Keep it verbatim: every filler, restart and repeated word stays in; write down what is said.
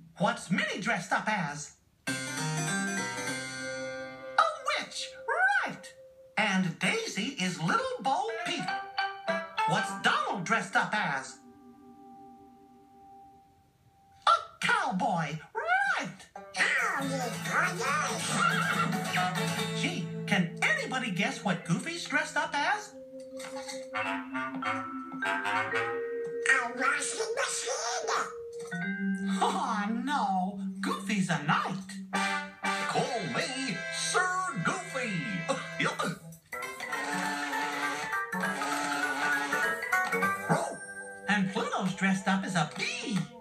What's Minnie dressed up as? A witch, right. And Daisy is little Bo-Peep. What's Donald dressed up as? A cowboy, right. Gee, can anybody guess what Goofy's dressed up as? A washing machine. Oh, no. Goofy's a knight. Call me Sir Goofy. And Pluto's dressed up as a bee.